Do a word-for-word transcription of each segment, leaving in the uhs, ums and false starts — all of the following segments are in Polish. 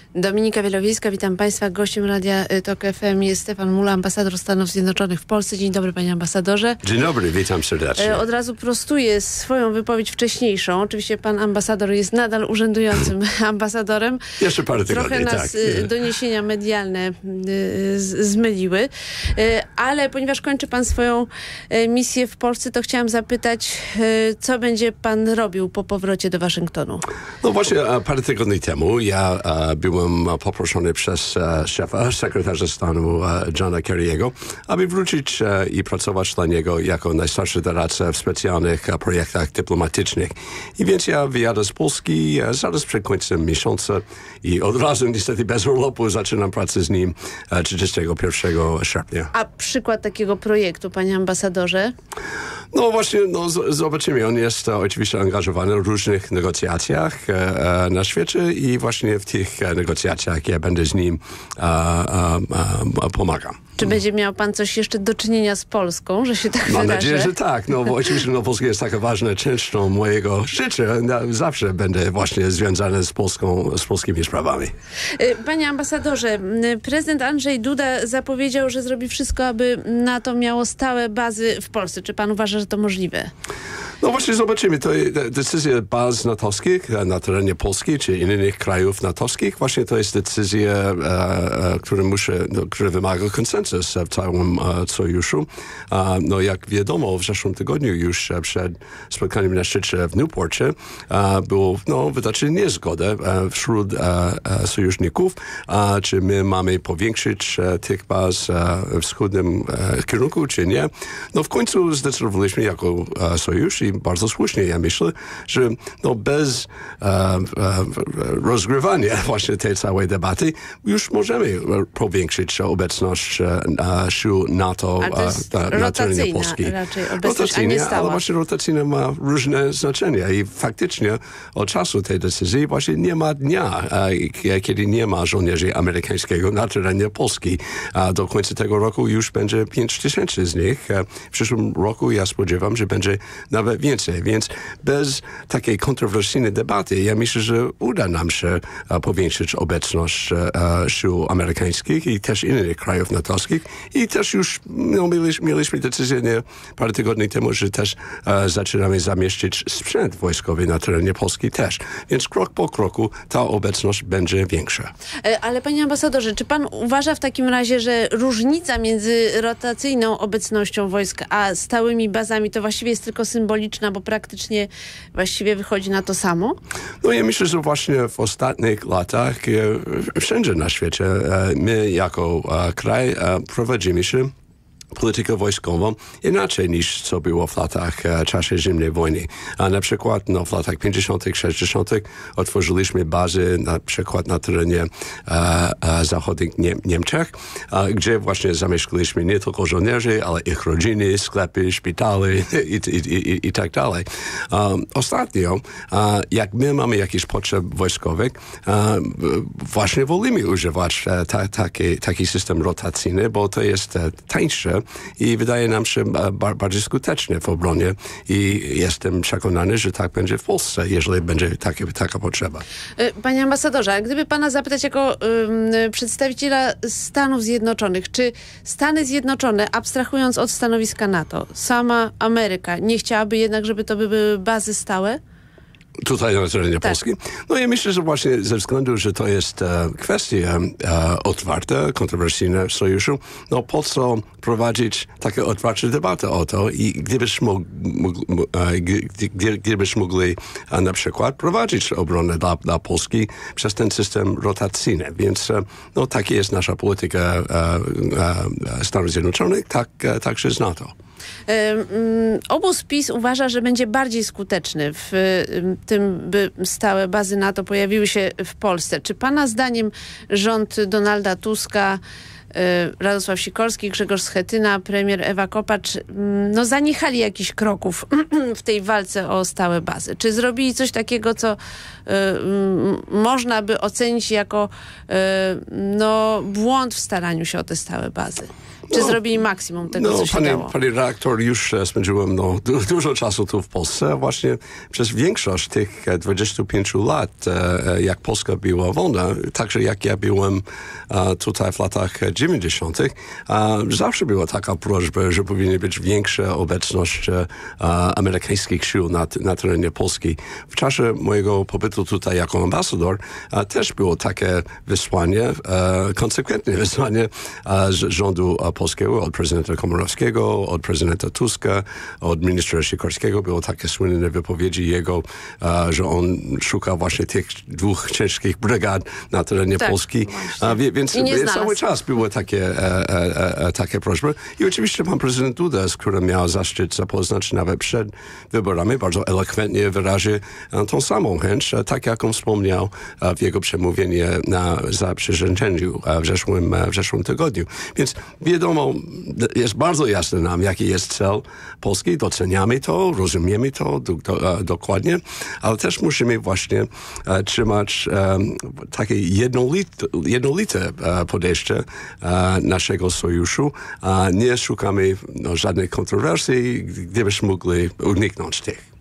Dominika Wielowiejska, witam Państwa. Gościem Radia Tok F M jest Stefan Mula, ambasador Stanów Zjednoczonych w Polsce. Dzień dobry, panie ambasadorze. Dzień dobry, witam serdecznie. Od razu prostuję swoją wypowiedź wczniejszą. Oczywiście pan ambasador jest nadal urzędującym ambasadorem. Jeszcze parę tygodni, Trochę nas tak. doniesienia medialne zmyliły. Ale ponieważ kończy pan swoją misję w Polsce, to chciałam zapytać, co będzie pan robił po powrocie do Waszyngtonu? No właśnie parę tygodni temu ja byłem poproszony przez szefa, sekretarza stanu Johna Kerry'ego, aby wrócić i pracować dla niego jako najstarszy doradca w specjalnych projektach dyplomatycznych. I więc ja wyjadę z Polski zaraz przed końcem miesiąca i od razu niestety bez urlopu zaczynam pracę z nim trzydziestego pierwszego sierpnia. A przykład takiego projektu, panie ambasadorze? No właśnie, no z- zobaczymy. On jest e, oczywiście angażowany w różnych negocjacjach e, e, na świecie i właśnie w tych e, negocjacjach ja będę z nim e, e, e, pomagam. Czy będzie miał pan coś jeszcze do czynienia z Polską, że się tak Mam wyrażę? nadzieję, że tak. No bo oczywiście no, Polska jest taka ważna częścią mojego życia. No, zawsze będę właśnie związany z Polską, z polskimi sprawami. Panie ambasadorze, prezydent Andrzej Duda zapowiedział, że zrobi wszystko, aby NATO miało stałe bazy w Polsce. Czy pan uważa, że to możliwe? No właśnie zobaczymy. To decyzja baz natowskich na terenie Polski czy innych krajów natowskich. Właśnie to jest decyzja, e, e, która, muszę, no, która wymaga konsensus w całym e, sojuszu. E, no jak wiadomo, w zeszłym tygodniu już przed spotkaniem na szczycie w Newporcie e, było no, wydacie niezgodę e, wśród e, e, sojuszników, e, czy my mamy powiększyć e, tych baz e, w wschodnim e, kierunku, czy nie. No w końcu zdecydowaliśmy jako e, sojusz i bardzo słusznie, ja myślę, że no bez e, e, rozgrywania właśnie tej całej debaty już możemy powiększyć obecność e, sił NATO e, na, na terenie Polski. Raczej obecność, a nie rotacyjnie, stała. ale właśnie rotacyjne ma różne znaczenia i faktycznie od czasu tej decyzji właśnie nie ma dnia, e, kiedy nie ma żołnierzy amerykańskiego na terenie Polski. A do końca tego roku już będzie pięć tysięcy z nich. E, w przyszłym roku ja spodziewam, że będzie nawet więcej, więc bez takiej kontrowersyjnej debaty ja myślę, że uda nam się uh, powiększyć obecność uh, sił amerykańskich i też innych krajów natowskich i też już no, mieliśmy, mieliśmy decyzję nie, parę tygodni temu, że też uh, zaczynamy zamieścić sprzęt wojskowy na terenie Polski też, więc krok po kroku ta obecność będzie większa. Ale panie ambasadorze, czy pan uważa w takim razie, że różnica między rotacyjną obecnością wojsk a stałymi bazami to właściwie jest tylko symboliczna, bo praktycznie właściwie wychodzi na to samo? No ja myślę, że właśnie w ostatnich latach e, wszędzie na świecie e, my jako e, kraj e, prowadzimy się politykę wojskową inaczej niż co było w latach e, czasie zimnej wojny. A na przykład no, w latach pięćdziesiątych, sześćdziesiątych otworzyliśmy bazy na przykład na terenie e, e, zachodnich Nie- Niemczech, e, gdzie właśnie zamieszkaliśmy nie tylko żołnierzy, ale ich rodziny, sklepy, szpitale i, i, i, i tak dalej. Um, ostatnio, e, jak my mamy jakieś potrzeb wojskowych, e, właśnie wolimy używać e, ta, taki, taki system rotacyjny, bo to jest e, tańsze i wydaje nam się bar- bardziej skuteczne w obronie i jestem przekonany, że tak będzie w Polsce, jeżeli będzie takie, taka potrzeba. Panie ambasadorze, a gdyby pana zapytać jako um, przedstawiciela Stanów Zjednoczonych, czy Stany Zjednoczone, abstrahując od stanowiska NATO, sama Ameryka nie chciałaby jednak, żeby to były bazy stałe? Tutaj na terenie Tak. Polski? No ja myślę, że właśnie ze względu, że to jest e, kwestia e, otwarta, kontrowersyjna w sojuszu, no po co prowadzić taką otwartą debatę o to i gdybyś mógł, mógł, e, gdy, gdybyś mogli e, na przykład prowadzić obronę dla, dla Polski przez ten system rotacyjny. Więc e, no taka jest nasza polityka e, e, Stanów Zjednoczonych, tak, e, także z NATO. Obóz PiS uważa, że będzie bardziej skuteczny w tym, by stałe bazy NATO pojawiły się w Polsce. Czy pana zdaniem rząd Donalda Tuska, Radosław Sikorski, Grzegorz Schetyna, premier Ewa Kopacz no, zaniechali jakichś kroków w tej walce o stałe bazy? Czy zrobili coś takiego, co y, można by ocenić jako y, no, błąd w staraniu się o te stałe bazy? Czy no, zrobili maksimum tego, no, co się panie, dało? Panie redaktor, już spędziłem no, du, dużo czasu tu w Polsce. Właśnie przez większość tych dwudziestu pięciu lat, jak Polska była wolna, także jak ja byłem tutaj w latach dziewięćdziesiątych, zawsze była taka prośba, że powinna być większa obecność amerykańskich sił na, na terenie Polski. W czasie mojego pobytu tutaj jako ambasador też było takie wysłanie, konsekwentne wysłanie z rządu polskiego, od prezydenta Komorowskiego, od prezydenta Tuska, od ministra Sikorskiego. Było takie słynne wypowiedzi jego, że on szuka właśnie tych dwóch ciężkich brygad na terenie tak, Polski. A, więc cały czas były takie, e, e, e, takie prośby. I oczywiście pan prezydent Duda, z którym miał zaszczyt zapoznać nawet przed wyborami, bardzo elokwentnie wyraził tą samą chęć, tak jak on wspomniał w jego przemówieniu na zaprzysiężeniu w zeszłym, w zeszłym tygodniu. Więc wiadomo, jest bardzo jasne nam, jaki jest cel Polski. Doceniamy to, rozumiemy to do, do, dokładnie, ale też musimy właśnie e, trzymać e, takie jednolite, jednolite e, podejście e, naszego sojuszu. E, nie szukamy no, żadnych kontrowersji, gdybyśmy mogli uniknąć tych.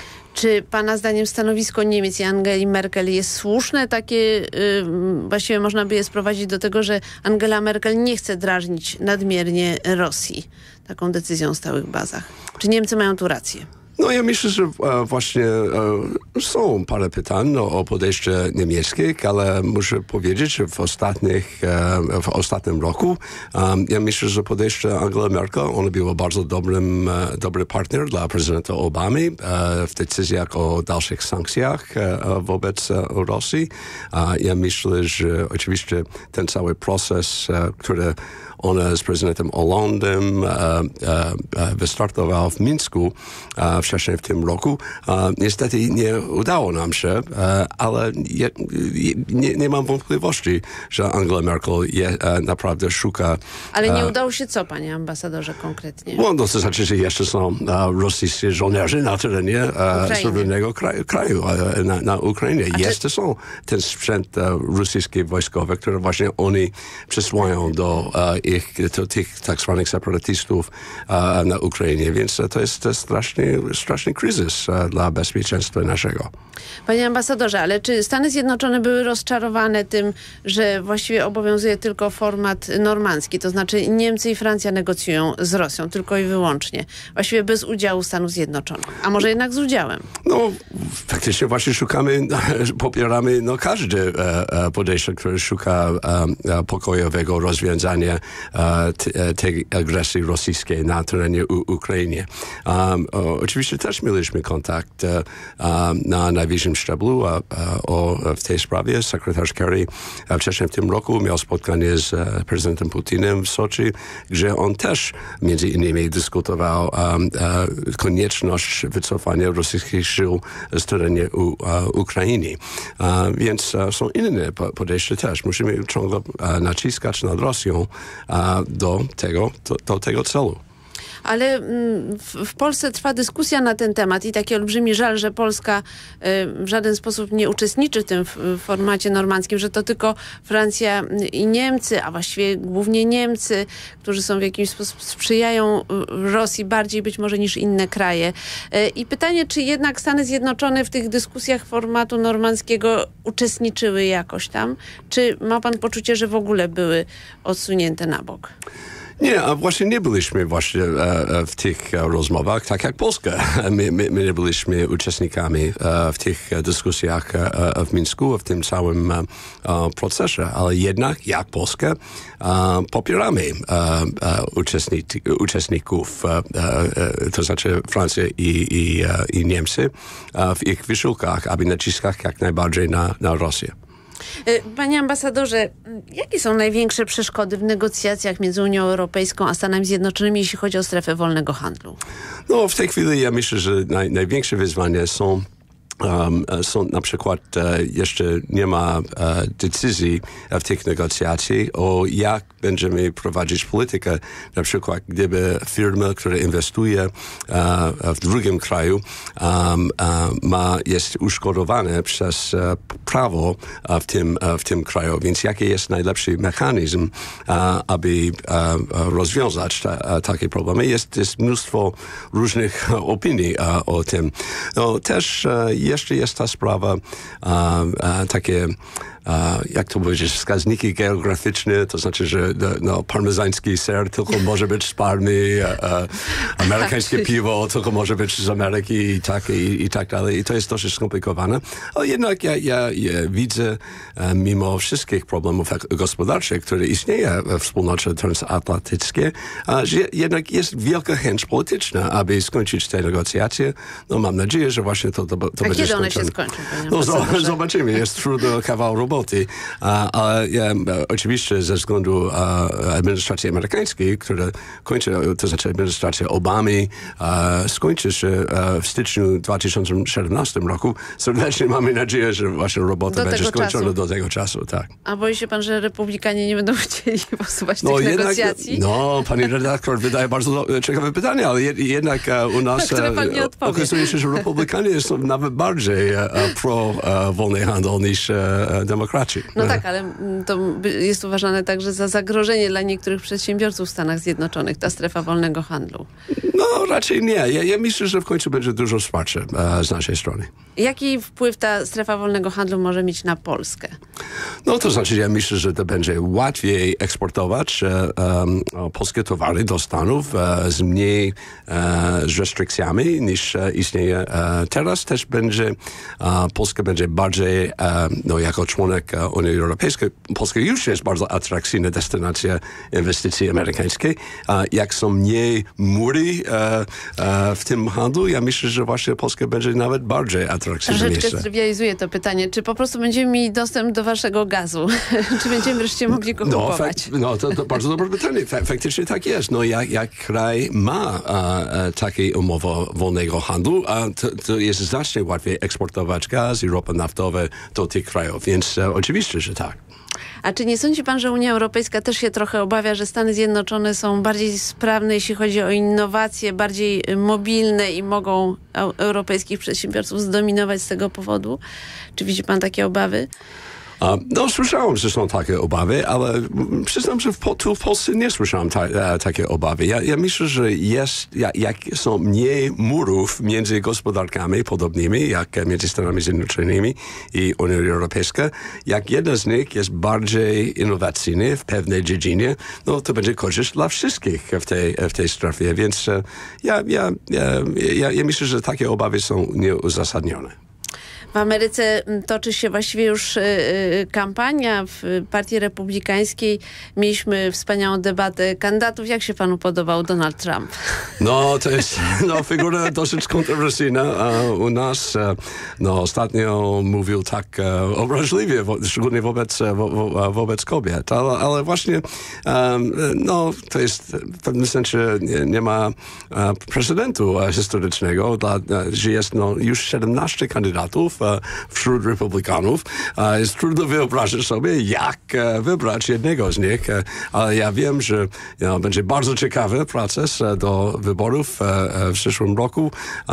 Czy pana zdaniem stanowisko Niemiec i Angeli Merkel jest słuszne? Takie yy, właściwie można by je sprowadzić do tego, że Angela Merkel nie chce drażnić nadmiernie Rosji taką decyzją o stałych bazach. Czy Niemcy mają tu rację? No ja myślę, że e, właśnie e, są parę pytań no, o podejście niemieckie, ale muszę powiedzieć, że w, ostatnich, e, w ostatnim roku e, ja myślę, że podejście Angela Merkel, ona była bardzo dobrym, e, dobry partner dla prezydenta Obamy e, w decyzjach o dalszych sankcjach e, wobec e, Rosji. E, ja myślę, że oczywiście ten cały proces, e, który ona z prezydentem Hollandem e, e, wystartował w Mińsku e, wcześniej w tym roku. E, niestety nie udało nam się, e, ale je, nie, nie mam wątpliwości, że Angela Merkel je, e, naprawdę szuka... Ale nie e, udało się co, panie ambasadorze, konkretnie? No, to znaczy, że jeszcze są e, rosyjscy żołnierze na terenie e, suwerennego kraju, kraju e, na, na Ukrainie. A jeszcze czy... są ten sprzęt e, rosyjski wojskowy, który właśnie oni przysłają do e, ich, to, tych tak zwanych separatystów uh, na Ukrainie, więc to jest straszny, straszny kryzys uh, dla bezpieczeństwa naszego. Panie ambasadorze, ale czy Stany Zjednoczone były rozczarowane tym, że właściwie obowiązuje tylko format normandzki, to znaczy Niemcy i Francja negocjują z Rosją tylko i wyłącznie, właściwie bez udziału Stanów Zjednoczonych, a może jednak z udziałem? No, faktycznie właśnie szukamy, popieramy no, każde e, podejście, które szuka e, pokojowego rozwiązania e, tej agresji rosyjskiej na terenie U- Ukrainy. Um, o, oczywiście też mieliśmy kontakt e, na najwyższym szczeblu a, a, o, w tej sprawie. Sekretarz Kerry wcześniej w tym roku miał spotkanie z e, prezydentem Putinem w Soczi, gdzie on też między innymi dyskutował um, e, konieczność wycofania rosyjskich sił z terenu U, e, Ukrainy. E, więc e, są inne podejścia też. Musimy ciągle e, naciskać nad Rosją e, do tego, do, do tego celu. Ale w, w Polsce trwa dyskusja na ten temat i taki olbrzymi żal, że Polska y, w żaden sposób nie uczestniczy w tym w, w formacie normandzkim, że to tylko Francja i Niemcy, a właściwie głównie Niemcy, którzy są w jakiś sposób sprzyjają Rosji bardziej być może niż inne kraje. Y, I pytanie, czy jednak Stany Zjednoczone w tych dyskusjach formatu normandzkiego uczestniczyły jakoś tam? Czy ma pan poczucie, że w ogóle były odsunięte na bok? Nie, a właśnie nie byliśmy właśnie e, w tych e, rozmowach, tak jak Polska. My, my, my nie byliśmy uczestnikami e, w tych dyskusjach e, w Mińsku, w tym całym e, procesie, ale jednak jak Polska e, popieramy e, e, uczestnik, uczestników, e, e, to znaczy Francja i, i, e, i Niemcy e, w ich wysiłkach, aby naciskach jak najbardziej na, na Rosję. Panie ambasadorze, jakie są największe przeszkody w negocjacjach między Unią Europejską a Stanami Zjednoczonymi, jeśli chodzi o strefę wolnego handlu? No, w tej chwili ja myślę, że naj, największe wyzwania są Um, są na przykład e, jeszcze nie ma e, decyzji w tych negocjacjach o jak będziemy prowadzić politykę. Na przykład gdyby firma, która inwestuje e, w drugim kraju um, e, ma, jest uszkodowana przez e, prawo w tym, w tym kraju. Więc jaki jest najlepszy mechanizm, aby rozwiązać ta, takie problemy? Jest, jest mnóstwo różnych opinii o tym. No, też jeszcze jest ta sprawa takie Uh, jak to powiedzieć, wskaźniki geograficzne, to znaczy, że no, parmezański ser tylko może być z Parmy, uh, uh, amerykańskie piwo tylko może być z Ameryki i tak, i, i tak dalej. I to jest dosyć skomplikowane. Ale jednak ja, ja, ja widzę, uh, mimo wszystkich problemów gospodarczych, które istnieją w wspólnocie transatlantyckiej, uh, że jednak jest wielka chęć polityczna, aby skończyć te negocjacje. No mam nadzieję, że właśnie to, to, to A będzie kiedy one skończone. się skończą? No zobaczymy, jest trudno kawał roboty. Ale ja, oczywiście ze względu uh, administracji amerykańskiej, która kończy, to znaczy administracja Obamy uh, skończy się uh, w styczniu dwa tysiące siedemnastym roku. Serdecznie mamy nadzieję, że właśnie robota do będzie skończona czasu. do tego czasu. Tak. A boi się pan, że republikanie nie będą chcieli posuwać no, tych jednak, negocjacji? No, pani redaktor wydaje bardzo ciekawe pytanie, ale jednak uh, u nas uh, okazuje się, że republikanie są nawet bardziej uh, pro uh, wolny handel niż uh, demokraci. No tak, ale to jest uważane także za zagrożenie dla niektórych przedsiębiorców w Stanach Zjednoczonych, ta strefa wolnego handlu. No raczej nie. Ja, ja myślę, że w końcu będzie dużo wsparcia uh, z naszej strony. Jaki wpływ ta strefa wolnego handlu może mieć na Polskę? No to znaczy, ja myślę, że to będzie łatwiej eksportować um, polskie towary do Stanów uh, z mniej uh, z restrykcjami niż uh, istnieje uh, teraz. Też będzie, uh, Polska będzie bardziej, uh, no jako członek uh, Unii Europejskiej, Polska już jest bardzo atrakcyjna destynacja inwestycji amerykańskiej. Uh, jak są mniej mury uh, uh, w tym handlu, ja myślę, że właśnie Polska będzie nawet bardziej atrakcyjna. Troszeczkę strywializuję to pytanie. Czy po prostu będziemy mieli dostęp do waszego gazu? Czy będziemy wreszcie mogli go no, kupować? Fakt, no to, to bardzo dobre pytanie. Faktycznie tak jest. No jak, jak kraj ma a, a, takie umowy wolnego handlu, a to, to jest znacznie łatwiej eksportować gaz i ropę naftową do tych krajów. Więc a, oczywiście, że tak. A czy nie sądzi pan, że Unia Europejska też się trochę obawia, że Stany Zjednoczone są bardziej sprawne, jeśli chodzi o innowacje, bardziej mobilne i mogą europejskich przedsiębiorców zdominować z tego powodu? Czy widzi pan takie obawy? No, słyszałem, że są takie obawy, ale przyznam, że w, tu w Polsce nie słyszałem ta, e, takie obawy. Ja, ja myślę, że jest, jak, jak są mniej murów między gospodarkami podobnymi, jak między Stanami Zjednoczonymi i Unią Europejską, jak jedna z nich jest bardziej innowacyjna w pewnej dziedzinie, no to będzie korzyść dla wszystkich w tej, w tej strefie. Więc e, ja, ja, ja, ja, ja myślę, że takie obawy są nieuzasadnione. W Ameryce toczy się właściwie już y, kampania. W Partii Republikańskiej mieliśmy wspaniałą debatę kandydatów. Jak się panu podobał Donald Trump? No, to jest no, figura dosyć kontrowersyjna. Uh, u nas uh, no, ostatnio mówił tak uh, obraźliwie, wo, szczególnie wobec, wo, wo, wobec kobiet. Ale, ale właśnie um, no, to jest w pewnym sensie nie, nie ma uh, precedentu uh, historycznego, dla, uh, że jest no, już siedemnaście kandydatów wśród republikanów. Jest trudno wyobrazić sobie, jak wybrać jednego z nich, ale ja wiem, że no, będzie bardzo ciekawy proces do wyborów w przyszłym roku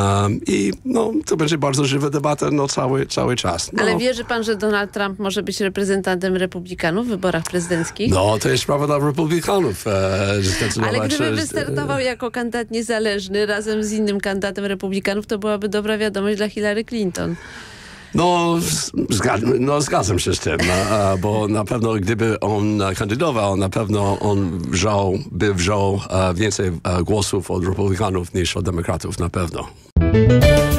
i no, to będzie bardzo żywa debata no, cały, cały czas. No. Ale wierzy pan, że Donald Trump może być reprezentantem republikanów w wyborach prezydenckich? No, to jest sprawa dla republikanów. Ale gdyby wystartował jako kandydat niezależny razem z innym kandydatem republikanów, to byłaby dobra wiadomość dla Hillary Clinton. No, zgadzam, no, zgadzam się z tym, bo na pewno gdyby on kandydował, na pewno on wziął, by wziął więcej głosów od republikanów niż od demokratów, na pewno.